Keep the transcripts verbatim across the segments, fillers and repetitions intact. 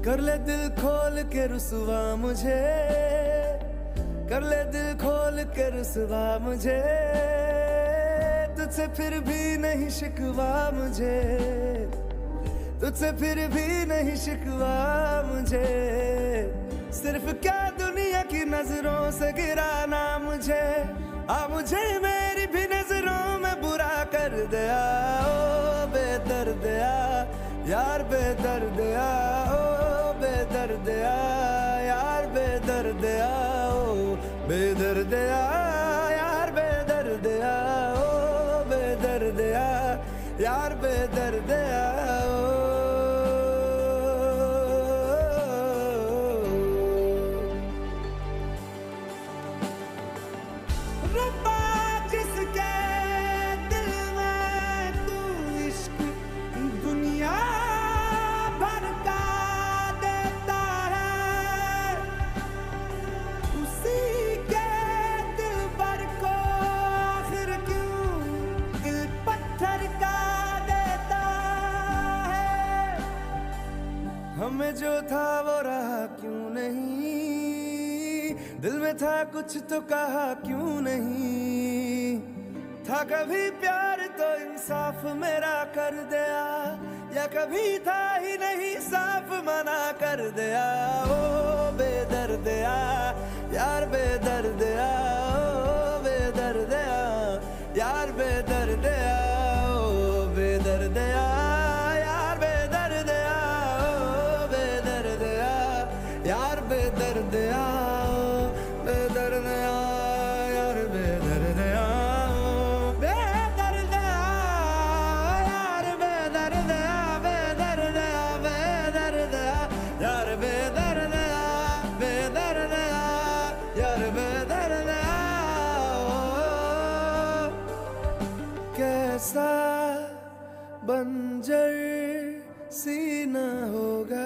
कर ले दिल खोल के रुसवा मुझे, कर ले दिल खोल के रुसवा मुझे, तुझसे फिर भी नहीं शिकवा मुझे, तुझसे फिर भी नहीं शिकवा मुझे। सिर्फ क्या दुनिया की नजरों से गिराना मुझे, आ मुझे मेरी भी नजरों में बुरा कर दिया। ओ बेदर्दिया यार बेदर्दिया, ओ बेदर्दिया यार बेदर्दिया, ओ बेदर्दिया यार बेदर्दिया, ओ बेदर्दिया यार बेदर्दिया। हमें जो था वो रहा क्यों नहीं, दिल में था कुछ तो कहा क्यों नहीं। था कभी प्यार तो इंसाफ मेरा कर दिया, या कभी था ही नहीं साफ मना कर दिया। ओ बेदर्दिया यार बेदर्दिया, ओ बेदर्दिया यार बेदर्दिया, ओ बेदर्दिया यार बेदर्दिया, बेदर्दिया यार बेदर्दिया, बेदर्दिया यार बेदर्दिया, बेदर्दिया बेदर्दिया यार बेदर्दिया, बेदर्दिया यार बेदर्दिया। कैसा बंजर सीना होगा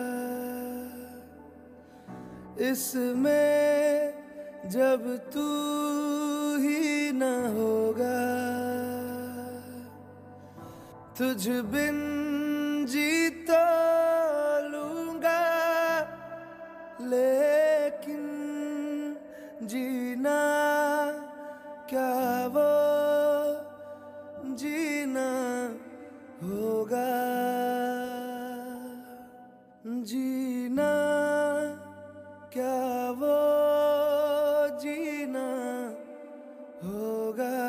इसमें जब तू ही न होगा, तुझ बिन जी तो लूंगा लेकिन जीना क्या वो जीना होगा, जीना क्या वो जीना होगा।